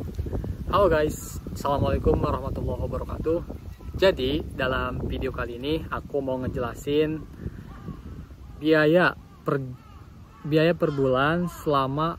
Halo guys, Assalamualaikum warahmatullahi wabarakatuh. Jadi dalam video kali ini aku mau ngejelasin biaya per bulan selama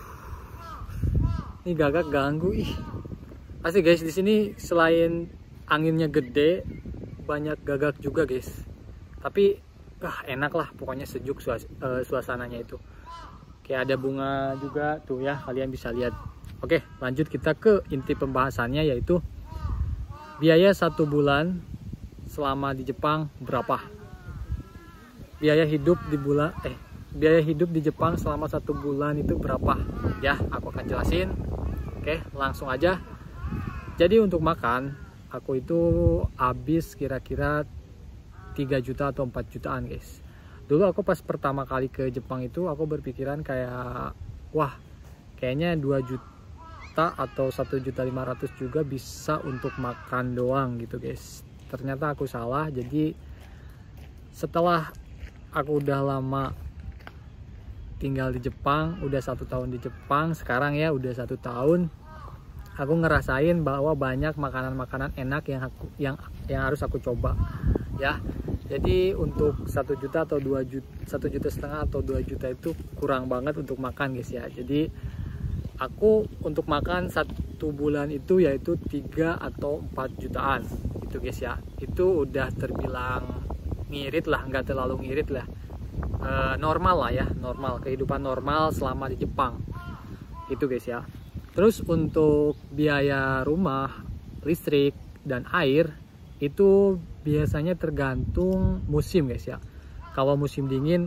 ini gagak ganggu pasti guys. Di sini selain anginnya gede, banyak gagak juga guys, tapi enak lah, pokoknya sejuk suasananya itu. Kayak ada bunga juga tuh ya, kalian bisa lihat. Oke, lanjut kita ke inti pembahasannya, yaitu biaya 1 bulan selama di Jepang berapa. Biaya hidup di Jepang selama 1 bulan itu berapa ya, aku akan jelasin. Oke, langsung aja. Jadi untuk makan aku itu habis kira-kira 3 juta atau 4 jutaan guys. Dulu aku pas pertama kali ke Jepang itu aku berpikiran kayak kayaknya 2 juta atau 1.500.000 juga bisa untuk makan doang gitu guys. Ternyata aku salah. Jadi setelah aku udah lama tinggal di Jepang, udah 1 tahun di Jepang, sekarang ya udah 1 tahun, aku ngerasain bahwa banyak makanan-makanan enak yang harus aku coba ya. Jadi untuk 1 juta atau 2 juta, 1,5 juta atau 2 juta itu kurang banget untuk makan guys ya. Jadi aku untuk makan 1 bulan itu yaitu 3 atau 4 jutaan itu guys ya. Itu udah terbilang ngirit lah, nggak terlalu ngirit lah, normal lah ya, normal, kehidupan normal selama di Jepang itu guys ya. Terus untuk biaya rumah, listrik, dan air itu biasanya tergantung musim guys ya. Kalau musim dingin,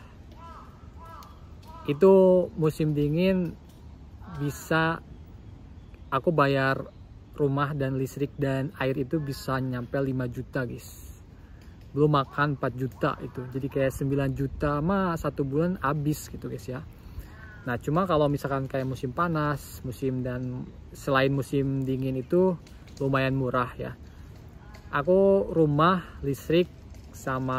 itu musim dingin bisa aku bayar rumah dan listrik dan air itu bisa nyampe 5 juta guys. Belum makan 4 juta itu. Jadi kayak 9 juta mah 1 bulan habis gitu guys ya. Nah, cuma kalau misalkan kayak musim panas, selain musim dingin itu lumayan murah ya. Aku rumah, listrik, sama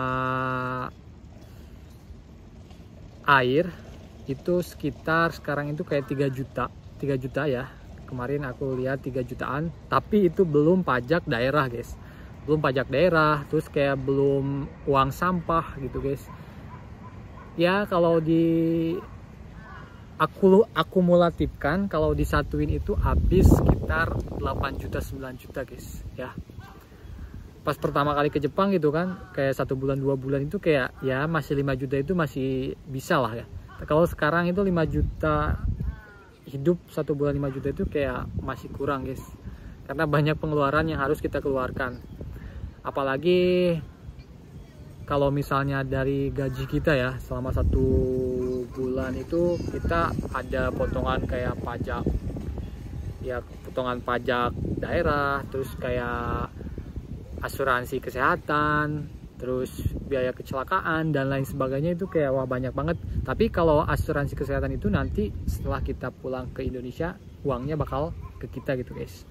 air itu sekitar sekarang itu kayak 3 juta ya. Kemarin aku lihat 3 jutaan, tapi itu belum pajak daerah guys. Belum pajak daerah, terus kayak belum uang sampah gitu guys. Ya kalau aku akumulatifkan, kalau disatuin itu habis sekitar 8 juta 9 juta guys ya. Pas pertama kali ke Jepang gitu kan, kayak 1 bulan 2 bulan itu kayak ya masih 5 juta itu masih bisa lah ya. Kalau sekarang itu 5 juta hidup 1 bulan 5 juta itu kayak masih kurang guys, karena banyak pengeluaran yang harus kita keluarkan. Apalagi kalau misalnya dari gaji kita ya, selama 1 bulan itu kita ada potongan kayak pajak ya, potongan pajak daerah, terus kayak asuransi kesehatan, terus biaya kecelakaan dan lain sebagainya, itu kayak banyak banget. Tapi kalau asuransi kesehatan itu nanti setelah kita pulang ke Indonesia uangnya bakal ke kita gitu guys.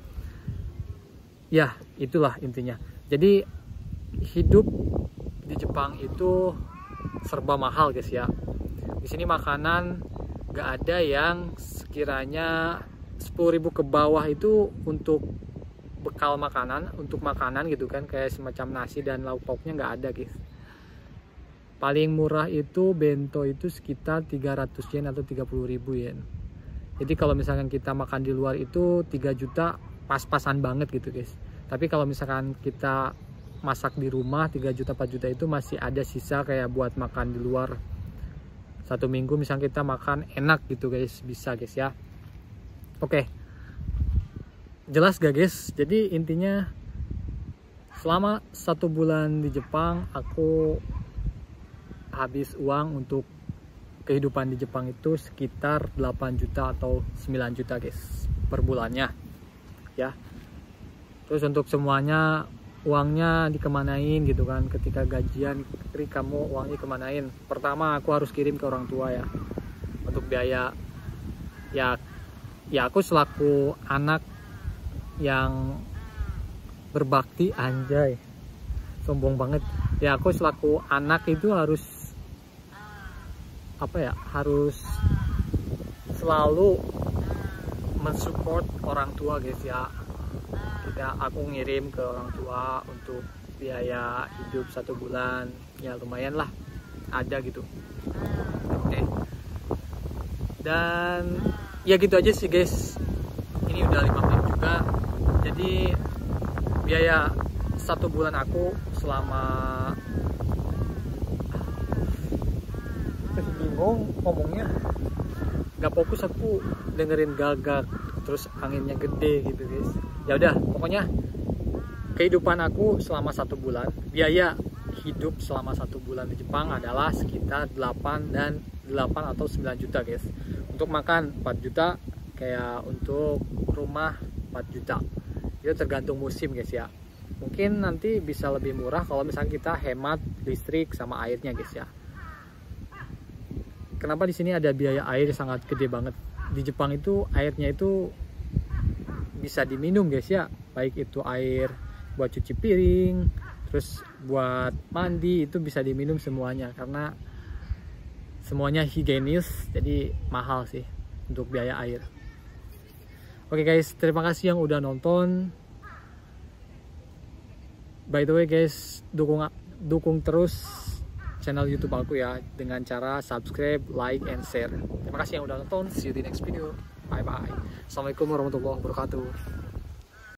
Ya itulah intinya. Jadi hidup di Jepang itu serba mahal guys ya. Di sini makanan gak ada yang sekiranya 10.000 ke bawah itu untuk bekal makanan, untuk makanan gitu kan, kayak semacam nasi dan lauk pauknya nggak ada guys. Paling murah itu bento itu sekitar 300 yen atau 30.000 yen. Jadi kalau misalkan kita makan di luar itu 3 juta pas-pasan banget gitu guys. Tapi kalau misalkan kita masak di rumah 3 juta 4 juta itu masih ada sisa kayak buat makan di luar 1 minggu misalnya kita makan enak gitu guys, bisa guys ya. Oke, jelas gak guys? Jadi intinya selama 1 bulan di Jepang aku habis uang untuk kehidupan di Jepang itu sekitar 8 juta atau 9 juta guys per bulannya ya. Terus untuk semuanya uangnya dikemanain gitu kan, ketika gajian kamu uangnya kemanain? Pertama aku harus kirim ke orang tua ya, untuk biaya ya aku selaku anak yang berbakti, anjay sombong banget ya, aku selaku anak itu harus harus selalu mensupport orang tua guys ya. Aku ngirim ke orang tua untuk biaya hidup 1 bulan, ya lumayan lah ada gitu. Oke. Dan ya gitu aja sih guys, ini udah 5 menit juga. Jadi biaya 1 bulan aku selama bingung ngomongnya, nggak fokus, aku dengerin gagak terus anginnya gede gitu guys. Ya udah, pokoknya kehidupan aku selama 1 bulan, biaya hidup selama 1 bulan di Jepang adalah sekitar 8 atau 9 juta guys. Untuk makan 4 juta, kayak untuk rumah 4 juta. Itu tergantung musim guys ya. Mungkin nanti bisa lebih murah kalau misalnya kita hemat listrik sama airnya guys ya. Kenapa di sini ada biaya air sangat gede banget? Di Jepang itu airnya itu bisa diminum guys ya, baik itu air buat cuci piring, terus buat mandi, itu bisa diminum semuanya karena semuanya higienis, jadi mahal sih untuk biaya air. Oke guys, terima kasih yang udah nonton. By the way guys, dukung terus channel YouTube aku ya dengan cara subscribe, like, and share. Terima kasih yang udah nonton. See you di next video. Bye bye. Assalamualaikum warahmatullahi wabarakatuh.